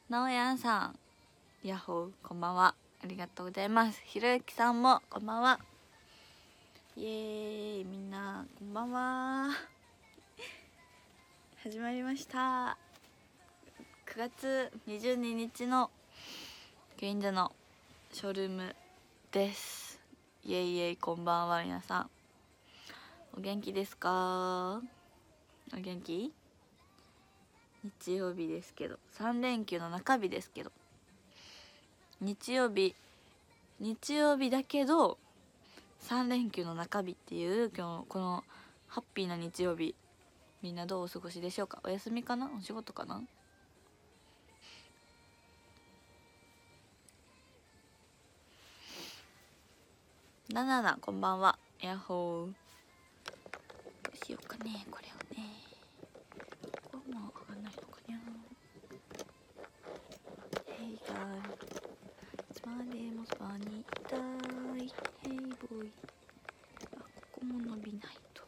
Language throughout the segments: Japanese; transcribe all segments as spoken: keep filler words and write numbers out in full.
なおやんさん、ヤッホー、こんばんは。ありがとうございます。ひろゆきさんもこんばんは。イエーイ、みんなこんばんは。始まりました。くがつにじゅうににちの銀座のショールームです。イエイイエイ、こんばんは。皆さんお元気ですか？お元気？日曜日ですけど、さんれんきゅうの中日ですけど、日曜日日曜日だけどさんれんきゅうの中日っていう今日このハッピーな日曜日、みんなどうお過ごしでしょうか？お休みかな？お仕事かな？ななな、こんばんは。ヤッホー。どうしようかね、これをね。ここも上がんないのかにゃ。Hey guy、 いつまでもそばにいたい Hey boy。 あ、ここも伸びないと。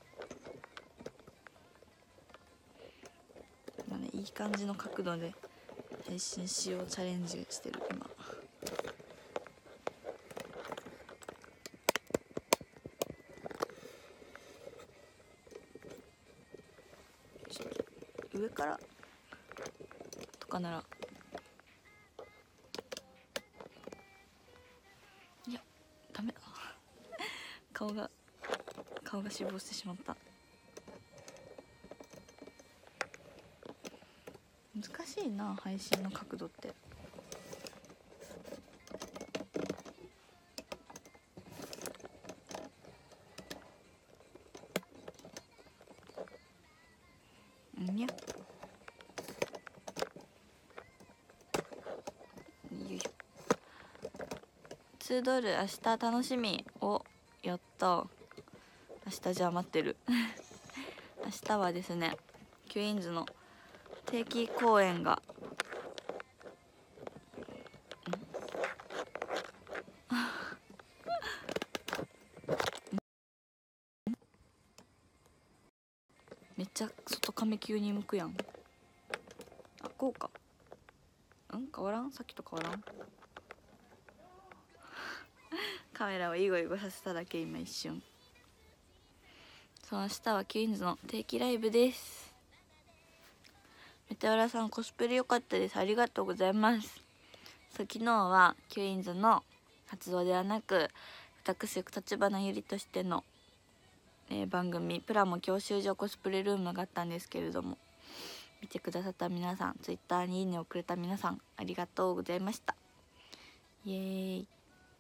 今ね、いい感じの角度で配信しようチャレンジしてる今。上からとかなら、いやダメだ顔が顔が死亡してしまった。難しいな、配信の角度って。んにゃ、よいしょ。にドル明日楽しみ。お、やった。明日じゃあ待ってる明日はですね、キュイーンズの定期公演がめっちゃ外亀急に向くやん。あ、こうか。ん、変わらん？さっきと変わらん？カメラをイゴイゴさせただけ、今一瞬。そう、明日はキュイーンズの定期ライブです。メテオラさん、コスプレ良かったです。ありがとうございます。そう、昨日はキュイーンズの活動ではなく、私立花ゆりとしての、えー、番組プラモ教習所コスプレルームがあったんですけれども、見てくださった皆さん、ツイッターにいいねをくれた皆さん、ありがとうございました。イエーイ。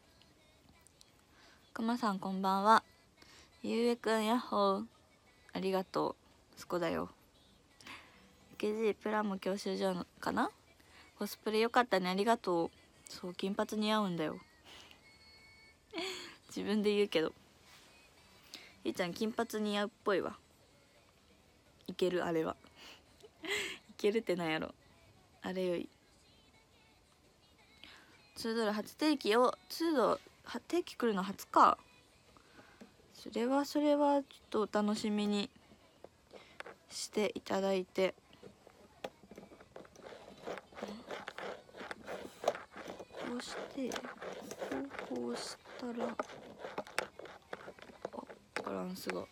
くまさん、こんばんは。ゆうえくん、やっほー。ありがとう。そこだよ。ケジープラモ教習所のかな。コスプレよかったね、ありがとう。そう、金髪似合うんだよ自分で言うけど、ゆうちゃん金髪似合うっぽいわ。いける、あれはいけるってなんやろ、あれより。にドル初定期をにドル定期来るの初か。それはそれはちょっとお楽しみにしていただいて。こうしてこうしたら、あ、バランスが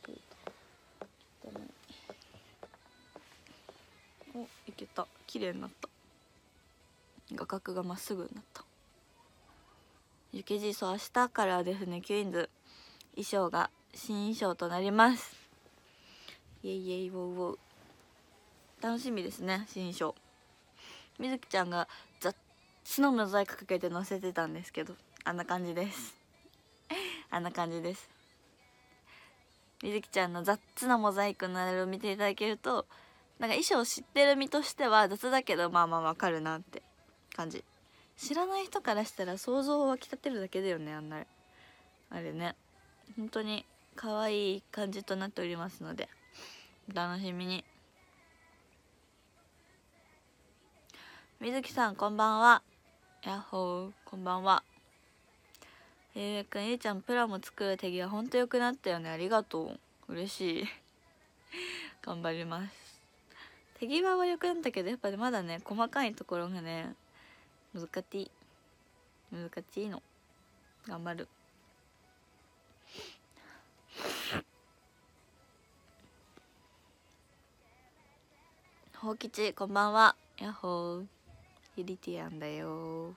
お、いけた。綺麗になった。画角がまっすぐになった。ゆけじ、そう、明日からですね、キュイーンズ衣装が新衣装となります。イエイイエイウォーウォー。楽しみですね、新衣装。みずきちゃんがザッツのモザイクかけて載せてたんですけど、あんな感じですあんな感じです。みずきちゃんのザッツなモザイクのあれを見ていただけると、なんか衣装知ってる身としては雑だけど、まあまあわかるなって感じ。知らない人からしたら想像を湧き立てるだけだよね、あんなあれね。本当に可愛い感じとなっておりますので、お楽しみに。みずきさん、こんばんは。やっほー、こんばんは。ゆうえくん、ゆうちゃんプラモ作る手際ほんと良くなったよね。ありがとう、嬉しい頑張ります。 手際は良くなったけどやっぱりまだね細かいところがね難しい難しいの。頑張る。ほうきちこんばんは。やっほーヒリティアンだよ。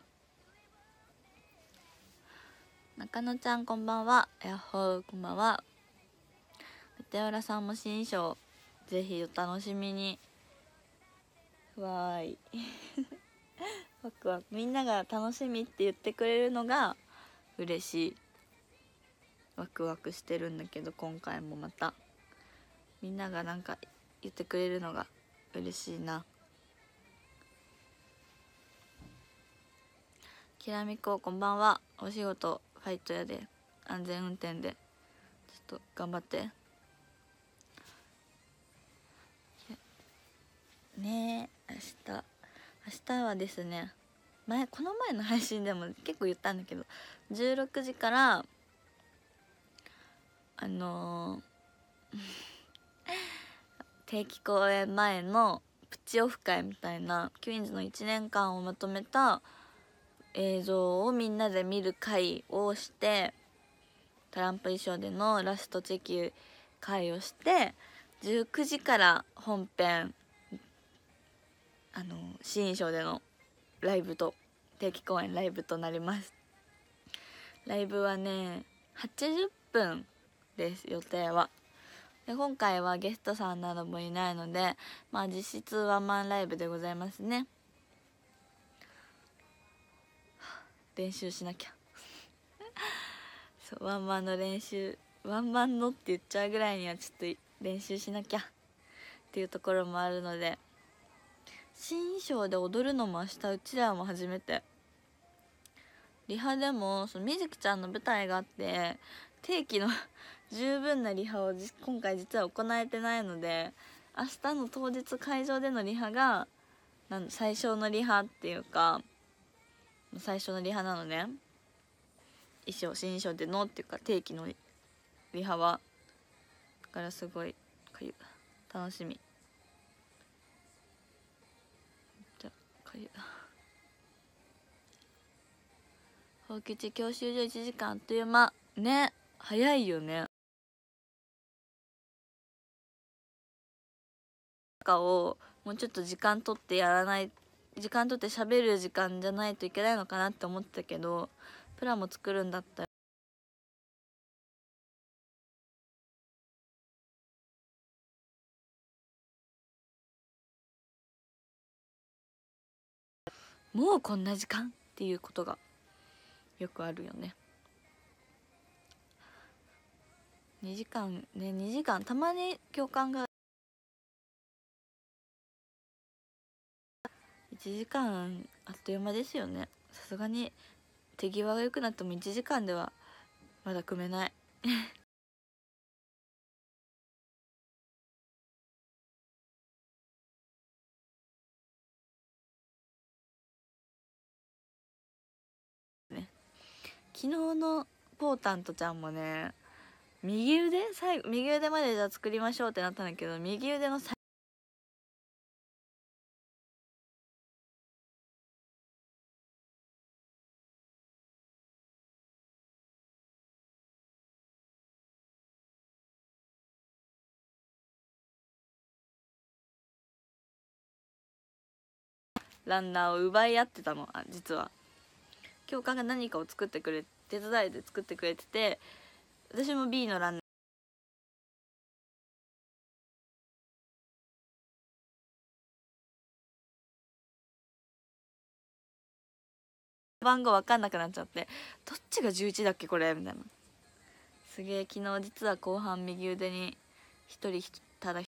中野ちゃんこんばんは。やっほーこんばんは。手浦さんも新衣装ぜひお楽しみに。わーいワクワク。みんなが楽しみって言ってくれるのが嬉しい。ワクワクしてるんだけど今回もまたみんながなんか言ってくれるのが嬉しいな。きらみここんばんは。お仕事ファイトやで安全運転でちょっと頑張ってねえ。明日明日はですね、前この前の配信でも結構言ったんだけどじゅうろくじからあのー、定期公演前のプチオフ会みたいなキュインズのいちねんかんをまとめた映像をみんなで見る会をして、トランプ衣装でのラストチェキ会をしてじゅうくじから本編あの新衣装でのライブと定期公演ライブとなります。ライブはねはちじゅっぷんです予定は。で今回はゲストさんなどもいないのでまあ実質ワンマンライブでございますね。練習しなきゃそうワンマンの練習ワンマンのって言っちゃうぐらいにはちょっと練習しなきゃっていうところもあるので、新衣装で踊るのも明日うちらも初めて。リハでもそのみずきちゃんの舞台があって定期の十分なリハを今回実は行えてないので、明日の当日会場でのリハがなん最初のリハっていうか最初のリハなのね。衣装新衣装でのっていうか定期のリハはだからすごいかゆ楽しみ。じゃかゆほうきち教習所いちじかんあっという間ね。早いよね。かをもうちょっと時間取ってやらない時間取って喋る時間じゃないといけないのかなって思ってたけど、プラも作るんだったらもうこんな時間っていうことがよくあるよね。にじかんねにじかんたまに教官がいちじかんあっという間ですよね。さすがに手際が良くなってもいちじかんではまだ組めないね。昨日のポータントちゃんもね右腕最後右腕までじゃあ作りましょうってなったんだけど、右腕の最ランナーを奪い合ってたの。あ実は教官が何かを作ってくれ手伝いで作ってくれてて、私も B のランナー番号分かんなくなっちゃって、どっちがじゅういちだっけこれみたいな。すげえ昨日実は後半右腕に一人ただ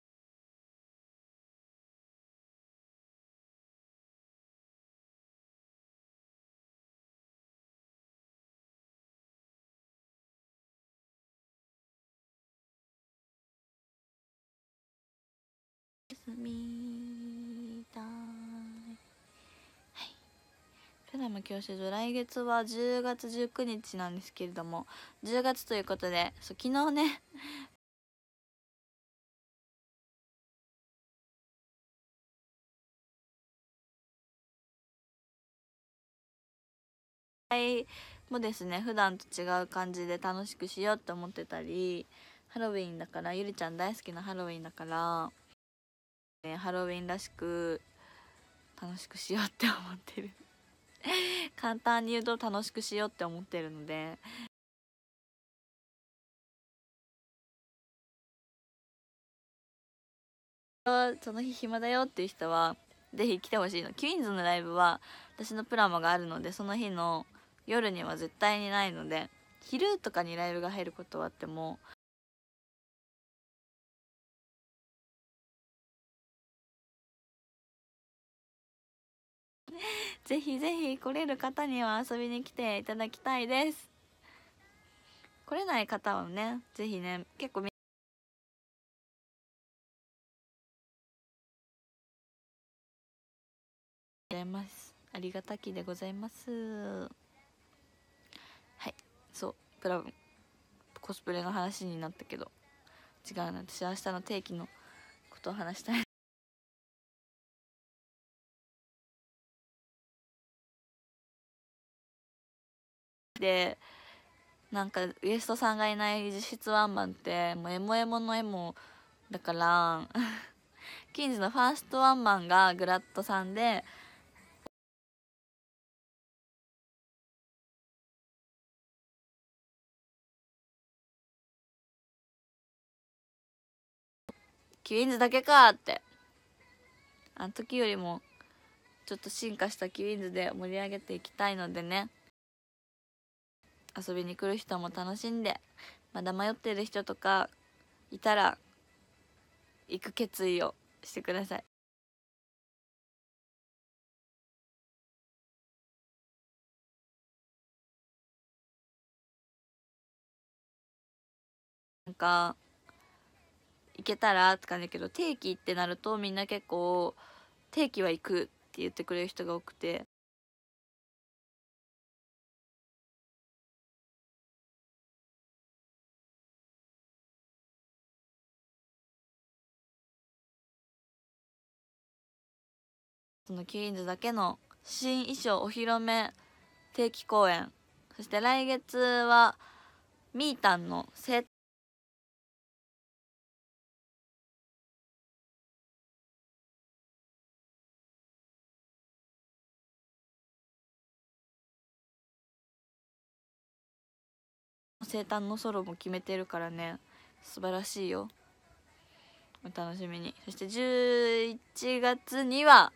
休みたい。はい。プラム教習所来月はじゅうがつじゅうくにちなんですけれども、じゅうがつということでそう昨日ねもですね普段と違う感じで楽しくしようって思ってたり、ハロウィンだから、ゆりちゃん大好きなハロウィンだから、ね、ハロウィンらしく楽しくしようって思ってる簡単に言うと楽しくしようって思ってるので、その日暇だよっていう人はぜひ来てほしいの。キュインズのライブは私のプラモがあるので、その日の夜には絶対にないので、昼とかにライブが入ることはあってもぜひぜひ来れる方には遊びに来ていただきたいです。来れない方はね、ぜひね、結構みございます。ありがたきでございます。はい、そう、プラコスプレの話になったけど、違うな、私明日の定期のことを話したい。で、なんかウエストさんがいない実質ワンマンってもうエモエモのエモだからキンズのファーストワンマンがグラッドさんで、キュインズだけかって、あの時よりもちょっと進化したキュインズで盛り上げていきたいのでね、遊びに来る人も楽しんで、まだ迷ってる人とかいたら行く決意をしてください。なんか行けたらって感じだけど、定期ってなるとみんな結構定期は行くって言ってくれる人が多くて、そのキュインズだけの新衣装お披露目定期公演、そして来月はみーたんの生生誕のソロも決めてるからね、素晴らしいよ、お楽しみに。そしてじゅういちがつには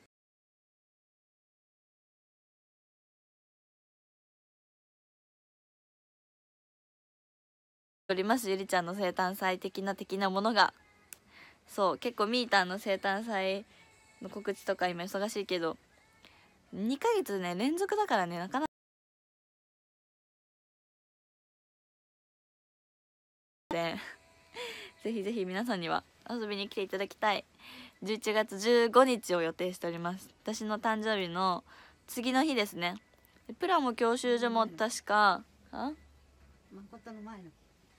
おります、ゆりちゃんの生誕祭的な的なものが。そう、結構みーたんの生誕祭の告知とか今忙しいけど、にかげつね連続だからね、なかなかでぜひぜひ皆さんには遊びに来ていただきたい。じゅういちがつじゅうごにちを予定しております。私の誕生日の次の日ですね。プラモ教習所も確か、あ誠の前の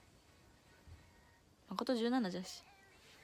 誠じゅうななじゃし、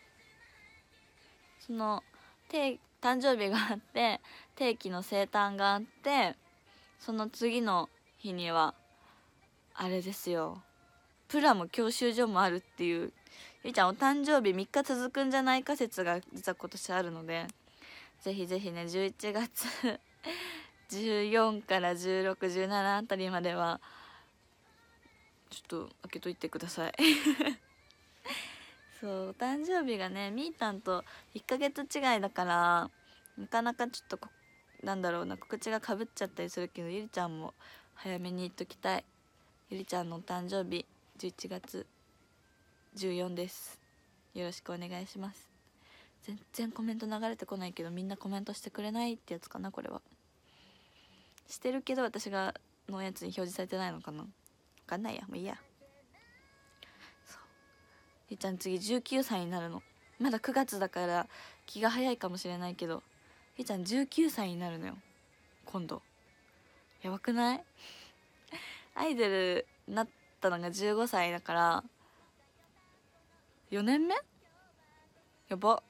その定誕生日があって定期の生誕があって、その次の日にはあれですよ、プラモ教習所もあるっていう、ゆいちゃんお誕生日みっか続くんじゃないか説が実は今年あるので、ぜひぜひねじゅういちがつじゅうよっからじゅうろく、じゅうしちあたりまではちょっと開けといてくださいそう、お誕生日がねみーたんといっかげつ違いだから、なかなかちょっとこなんだろうな、告知がかぶっちゃったりするけど、ゆりちゃんも早めに言っときたい。ゆりちゃんのお誕生日じゅういちがつじゅうよっかです。よろしくお願いします。全然コメント流れてこないけど、みんなコメントしてくれないってやつかな、これは。してるけど私がのやつに表示されてないのかな、分かんないや、もういいや。そう、ゆいちゃん次じゅうきゅうさいになるの。まだくがつだから気が早いかもしれないけど、ゆいちゃんじゅうきゅうさいになるのよ今度。やばくない？アイドルになったのがじゅうごさいだからよねんめ、やば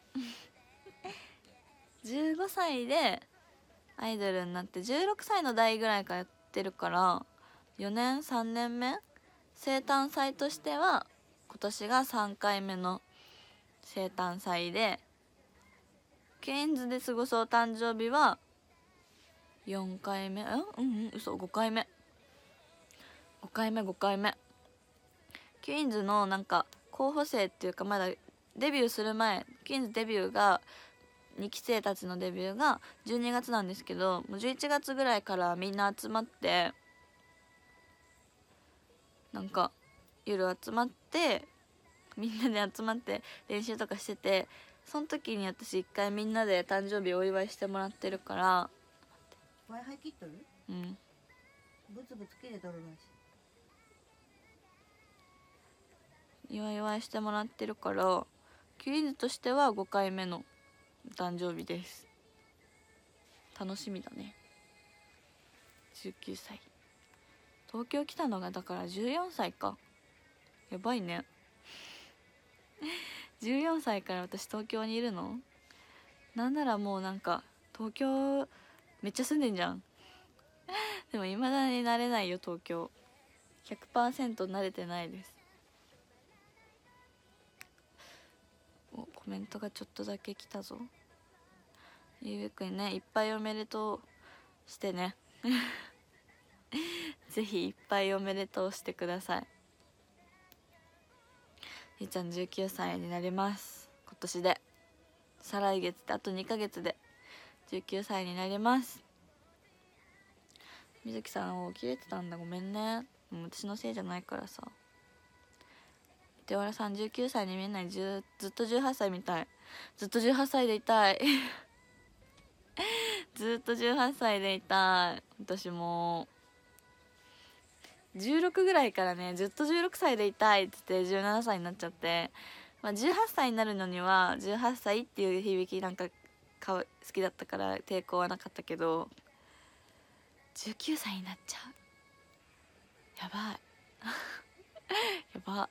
じゅうごさいでアイドルになってじゅうろくさいの代ぐらいからってるから、よねんさんねんめ生誕祭としては今年がさんかいめの生誕祭で、ケインズで過ごすお誕生日はよんかいめ、うんうん嘘ごかいめごかいめごかいめ。ケインズのなんか候補生っていうか、まだデビューする前、ケインズデビューがにき生たちのデビューがじゅうにがつなんですけど、もうじゅういちがつぐらいからみんな集まって、なんか夜集まってみんなで集まって練習とかしてて、その時に私一回みんなで誕生日お祝いしてもらってるから。 Wi-Fi 切っとる？ うん、 ブツブツ切れとるらしい。 祝い祝いしてもらってるから、キリンズとしてはごかいめの誕生日です。楽しみだね。じゅうきゅうさい、東京来たのがだからじゅうよんさいか。やばいねじゅうよんさいから私東京にいるの。なんならもうなんか東京めっちゃ住んでんじゃんでも未だに慣れないよ東京。 ひゃくパーセント 慣れてないです。お、コメントがちょっとだけ来たぞ。ゆうくんね、いっぱいおめでとうしてねぜひいっぱいおめでとうしてください。ゆうちゃんじゅうきゅうさいになります今年で。再来月であとにかげつでじゅうきゅうさいになります。みずきさんを切れてたんだ、ごめんね。もう私のせいじゃないからさ。手わらさんじゅうきゅうさいに見えない、ずずっとじゅうはっさいみたい。ずっとじゅうはっさいでいたいずっとじゅうはっさいでいたい。私もじゅうろくぐらいからね、ずっとじゅうろくさいでいたいって言ってじゅうななさいになっちゃって、まあ、じゅうはっさいになるのにはじゅうはっさいっていう響きなんかか好きだったから抵抗はなかったけど、じゅうきゅうさいになっちゃう。やばいやば。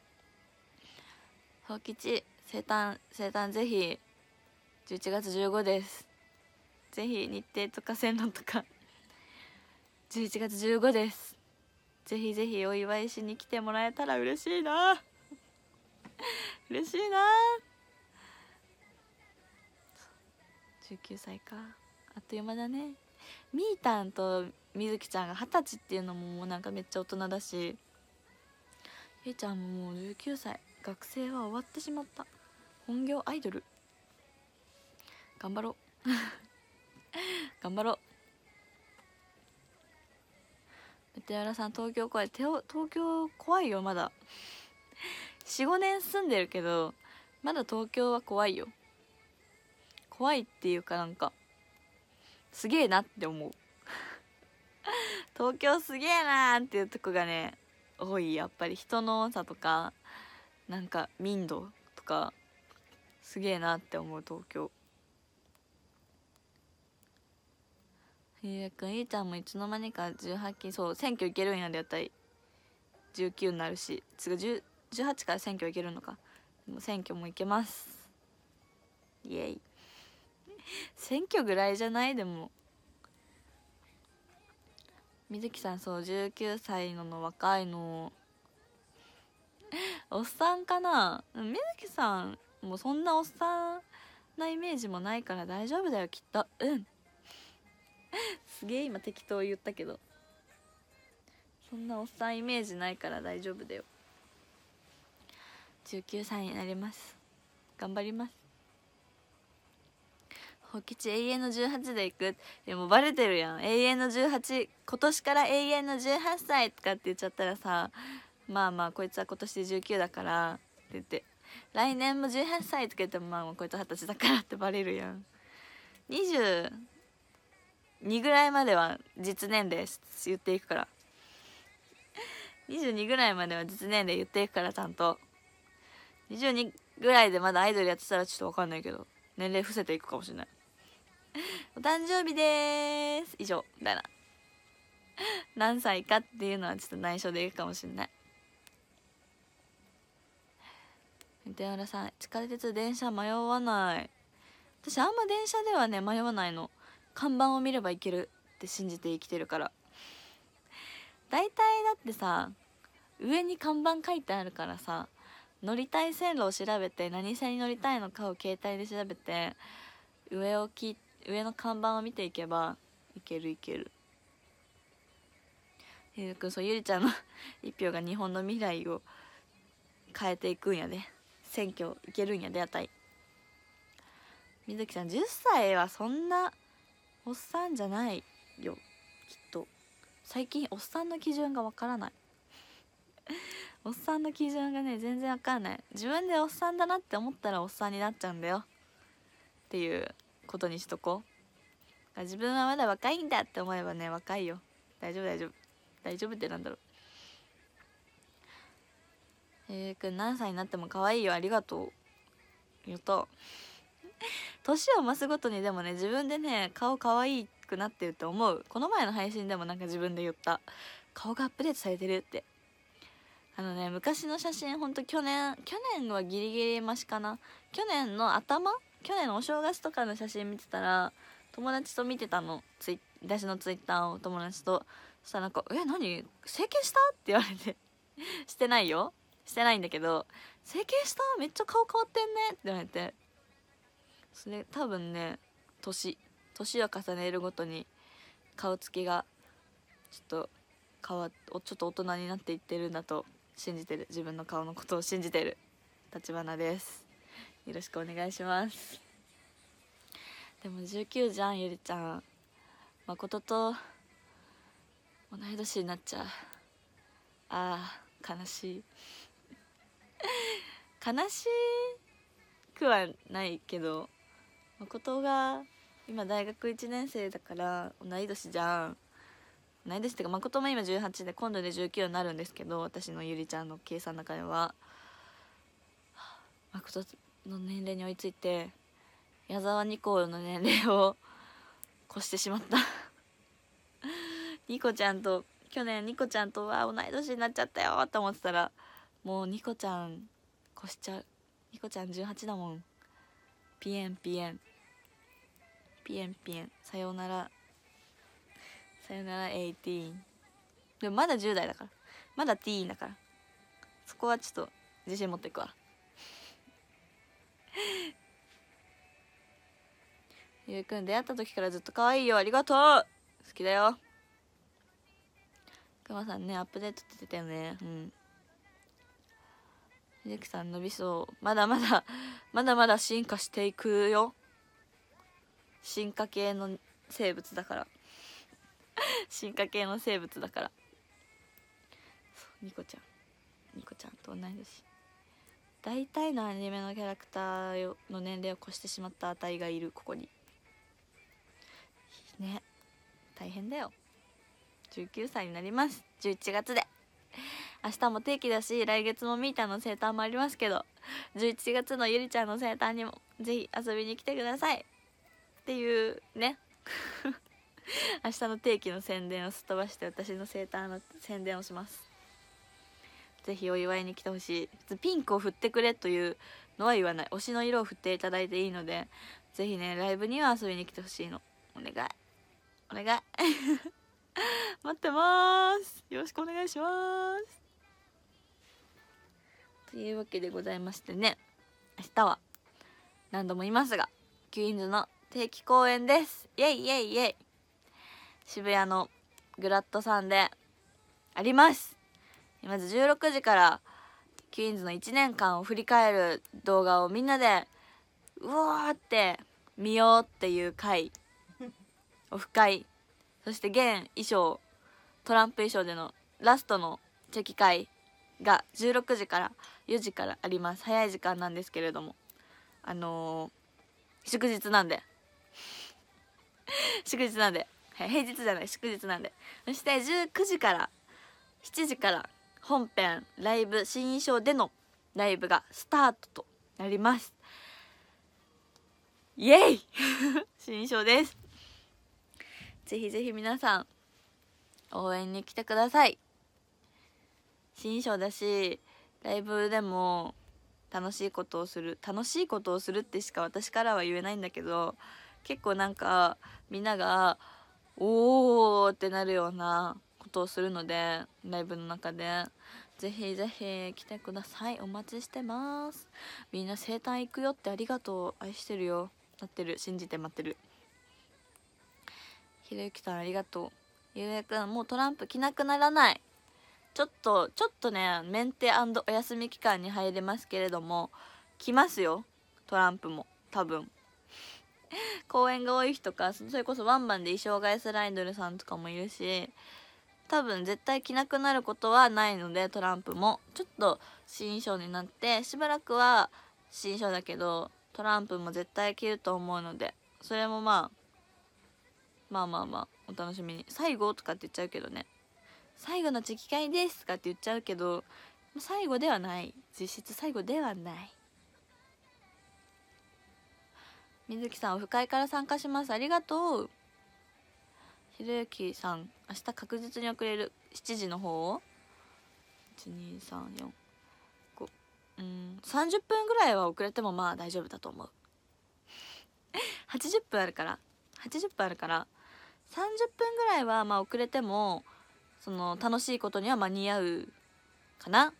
ほうきち生誕生誕ぜひじゅういちがつじゅうごです。ぜひ日程とか線路とかじゅういちがつじゅうごです。ぜひぜひお祝いしに来てもらえたら嬉しいな嬉しいな。じゅうきゅうさいか、あっという間だね。みーたんとみずきちゃんがはたちっていうのももうなんかめっちゃ大人だし、ゆいちゃんももうじゅうきゅうさい、学生は終わってしまった。本業アイドル頑張ろう頑張ろう。メテオラさん東京怖い。東京怖いよまだよんごねん住んでるけどまだ東京は怖いよ。怖いっていうかなんかすげえなって思う東京すげえなーっていうとこがね多い。やっぱり人の多さとかなんか民度とかすげえなって思う東京。ゆうくん、いいちゃんもいつの間にかじゅうはっき、そう選挙行けるんやで。やったりじゅうきゅうになるし、次じゅうはちから選挙行けるのか。でも選挙も行けます。イエイ選挙ぐらいじゃない。でもみずきさんそうじゅうきゅうさいのの若いのおっさんかな。みずきさんもうそんなおっさんなイメージもないから大丈夫だよきっと。うんすげえ今適当言ったけど、そんなおっさんイメージないから大丈夫だよ。じゅうきゅうさいになります。頑張ります。ほきち永遠のじゅうはちでいく。いやもうバレてるやん。永遠のじゅうはち、今年から永遠のじゅうはっさいとかって言っちゃったらさ、まあまあこいつは今年でじゅうきゅうだからって言って、来年もじゅうはっさいとか言ってもまあこいつはたちだからってバレるやん。にじゅうにぐらいまでは実年齢言っていくからにじゅうにぐらいまでは実年齢言っていくから、ちゃんとにじゅうにぐらいでまだアイドルやってたらちょっと分かんないけど年齢伏せていくかもしれないお誕生日でーす以上みたいな何歳かっていうのはちょっと内緒でいくかもしれない。手原さん、地下鉄電車迷わない。私あんま電車ではね迷わないの。看板を見ればいけるって信じて生きてるから。 大体だってさ上に看板書いてあるからさ、乗りたい線路を調べて何線に乗りたいのかを携帯で調べて上をき上の看板を見ていけばいけるいける。ゆうくん、そうゆりちゃんの一票が日本の未来を変えていくんやで。選挙いけるんやであたい。みずきさんじゅっさいはそんなおっさんじゃないよきっと。最近おっさんの基準がわからないおっさんの基準がね全然わかんない。自分でおっさんだなって思ったらおっさんになっちゃうんだよっていうことにしとこう。自分はまだ若いんだって思えばね若いよ。大丈夫大丈夫大丈夫ってなんだろう。えー、くん何歳になっても可愛いよ、ありがとう。言うと年を増すごとにでもね自分でね顔可愛くなってるって思う。この前の配信でもなんか自分で言った、顔がアップデートされてるって。あのね昔の写真ほんと去年去年はギリギリマシかな。去年の頭去年のお正月とかの写真見てたら友達と見てたの、ツイ私のツイッターを友達と。そしたらなんか「え何整形した?」って言われてしてないよしてないんだけど「整形しためっちゃ顔変わってんね」って言われて、それ多分ね年年を重ねるごとに顔つきがちょっと変わっちょっと大人になっていってるんだと信じてる。自分の顔のことを信じてる立花です。よろしくお願いします。でもじゅうきゅうじゃんゆりちゃん。誠と同い年になっちゃう。あー悲しい悲しくはないけど、誠が今大学いちねん生だから同い年じゃん。同い年ってか誠も今じゅうはちで今度でじゅうきゅうになるんですけど、私のゆりちゃんの計算の中では誠の年齢に追いついて矢沢ニコの年齢を越してしまったニコちゃんと去年ニコちゃんとは同い年になっちゃったよと思ってたら、もうニコちゃん越しちゃう。ニコちゃんじゅうはちだもん。ピエンピエンピエンピエンさようならさよならじゅうはち。でもまだじゅう代だから、まだティーンだから、そこはちょっと自信持っていくわゆうくん出会った時からずっと可愛いよ、ありがとう、好きだよ。くまさんねアップデートって言ってたよね。うん。ひできさん伸びそう。まだまだまだまだ進化していくよ。進化系の生物だから進化系の生物だから。そうニコちゃんニコちゃんと同い年。大体のアニメのキャラクターの年齢を越してしまった値がいるここにね。大変だよ。じゅうきゅうさいになります。じゅういちがつで。明日も定期だし来月もみーたんの生誕もありますけど、じゅういちがつのゆりちゃんの生誕にもぜひ遊びに来てくださいっていうね明日の定期の宣伝をすっ飛ばして私の生誕の宣伝をします。ぜひお祝いに来てほしい。ピンクを振ってくれというのは言わない。推しの色を振っていただいていいので、ぜひねライブには遊びに来てほしいの。お願いお願い待ってます。よろしくお願いしますというわけでございましてね、明日は何度も言いますがキュインズの定期公演です。イエイイエイイエイ。渋谷のグラッドさんであります。まずじゅうろくじからキュインズのいちねんかんを振り返る動画をみんなでうわーって見ようっていう回オフ会、そして現衣装トランプ衣装でのラストのチェキ会がじゅうろくじからよじからあります。早い時間なんですけれども、あのー、祝日なんで祝日なんで、はい、平日じゃない祝日なんで。そしてじゅうくじからしちじから本編ライブ新衣装でのライブがスタートとなります。イエイ新衣装です。ぜひぜひ皆さん応援に来てください。新衣装だしライブでも楽しいことをする楽しいことをするってしか私からは言えないんだけど、結構なんかみんながおーってなるようなこことをするので、ライブの中でぜひぜひ来てください。お待ちしてます。みんな生誕行くよって、ありがとう、愛してるよ、なってる、信じて待ってる。ひろゆきさんありがとう。ゆうやくんもうトランプ着なくならない。ちょっとちょっとね、メンテ&お休み期間に入れますけれども、来ますよトランプも多分公演が多い日とか、それこそワンマンで衣装替えするアイドルさんとかもいるし、多分絶対着なくなることはないので、トランプもちょっと新衣装になってしばらくは新衣装だけど、トランプも絶対着ると思うので、それもまあまあまあまあお楽しみに。最後とかって言っちゃうけどね、最後の次会ですとかって言っちゃうけど、最後ではない、実質最後ではない。水木さんオフ会から参加します、ありがとう。ひろゆきさん明日確実に遅れる、しちじの方をいちにさんよんご、うんさんじゅっぷんぐらいは遅れてもまあ大丈夫だと思うはちじゅっぷんあるからはちじゅっぷんあるからさんじゅっぷんぐらいはまあ遅れても、その楽しいことには間に合うかな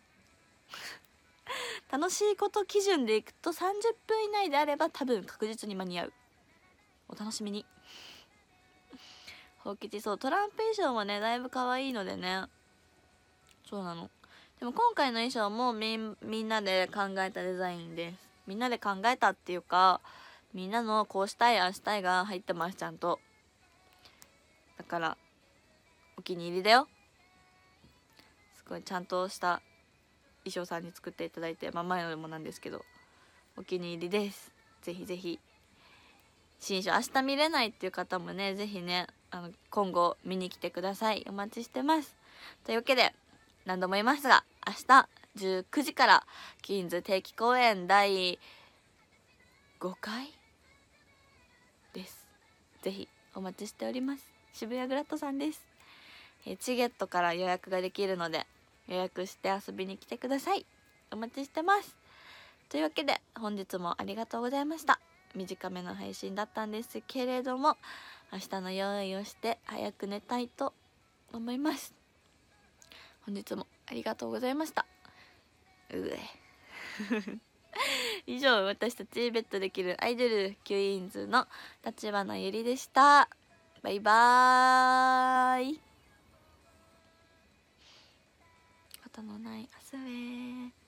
楽しいこと基準でいくとさんじゅっぷん以内であれば多分確実に間に合う。お楽しみに。ほうきち、そうトランプ衣装もねだいぶ可愛いのでね、そうなの。でも今回の衣装もみんみんなで考えたデザインです。みんなで考えたっていうか、みんなのこうしたいああしたいが入ってます、ちゃんと。だからお気に入りだよ。すごいちゃんとした衣装さんに作っていただいて、まあ前のでもなんですけどお気に入りです。ぜひぜひ新衣装明日見れないっていう方もね、ぜひねあの今後見に来てください。お待ちしてます。というわけで何度も言いますが、明日じゅうくじからキーンズ定期公演だいごかいです。ぜひお待ちしております。渋谷グラッドさんです。えチゲットから予約ができるので予約して遊びに来てください。お待ちしてます。というわけで本日もありがとうございました。短めの配信だったんですけれども、明日の用意をして早く寝たいと思います。本日もありがとうございました。うえ以上、私たちベッドできるアイドルキュイーンズの立花ゆりでした。バイバーイ。ことのない明日へ。